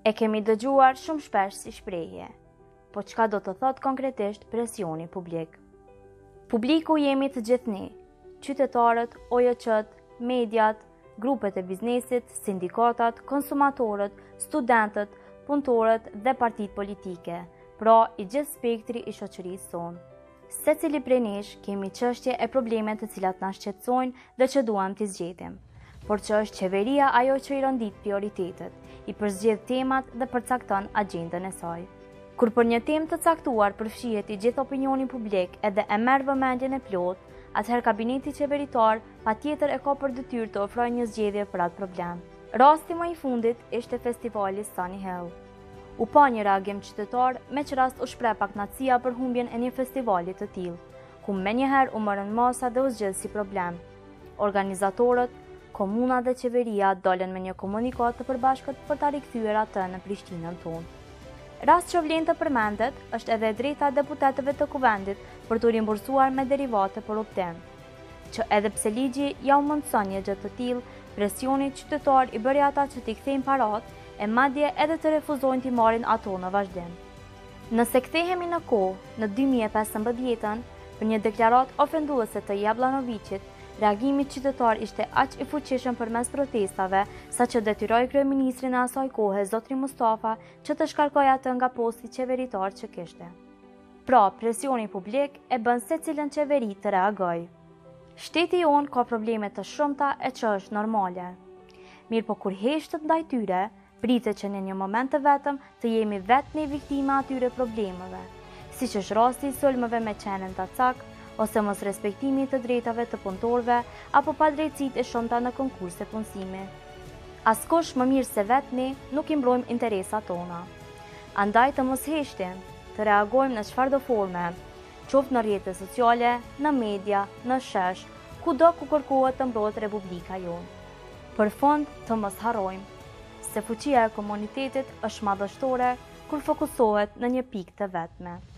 E kemi dëgjuar shumë shpesh si shprehje, po çka do të thot konkretisht presioni publik? Publiku jemi të gjithë ne, qytetarët, OJQ-t, mediat, grupet e biznesit, sindikatat, konsumatorët, studentët, punëtorët dhe partitë politike, pra i gjithë spektri i shoqërisë sonë. Secili prej nesh kemi çështje e probleme të cilat na shqetësojnë dhe që duam t'i zgjedhim, por që është qeveria ajo që i rëndit prioritetet, i përzgjedh temat dhe përcakton agjendën e saj. Kur për një temë të caktuar përfshihet i gjithë opinioni publik edhe e merr vëmendjen e plot, atëherë kabineti qeveritar patjetër e ka për detyrë të ofrojë një zgjedhje për atë problem. Rasti më i fundit ishte festivali Sunny Hill. U pa një reagim qytetar, me që rast u shpreh pak kënaqësia për humbjen e një festivali të tillë, ku menjëherë u morën masa dhe u zgjedh si problem. Organizatorët, komuna dhe qeveria dalën me një komunikat të përbashkët për ta rikthyer atë në Prishtinën tonë. Rast që vlen të përmendet është edhe e drejta e deputetëve të kuvendit për të rimbursuar me derivate për optim, që edhe pse ligji ja u mundson një gjë të tillë, presioni qytetar i bëri ata që t'i kthejnë parat e madje edhe të refuzojnë t'i marrin ato në vazhdim. Nëse kthehemi në kohë, në 2015, për një deklarat ofenduese të Jablanovicit, reagimi qytetar ishte aq i fuqishëm përmes protestave, saqë detyroi kryeministrin e asaj kohe, zotrin Mustafa, që të shkarkojë atë nga posti qeveritar që kishte. Pra, presioni publik e bën secilën qeveri të reagojë. Shteti jon ka probleme të shumta e që është normale. Mirë po kur heshtët ndaj tyre, pritet që në një moment të vetëm të jemi vetë ne viktima atyre problemeve, siç është rasti i sulmeve me qenën Tacak, ose mos respektimi të drejtave të punëtorëve apo padrejtësitë e shumta në konkurse punësimi. Askush më mirë se vetë ne nuk i mbrojmë interesat tona. Andaj të mos heshtim, të reagojmë në çfarëdo forme, qoftë në rrjetet sociale, në media, në shesh, kudo ku kërkohet të mbrohet Republika jonë. Për fund, të mos harrojmë se fuqia e komunitetit është madhështore kur fokusohet në një pikë të vetme.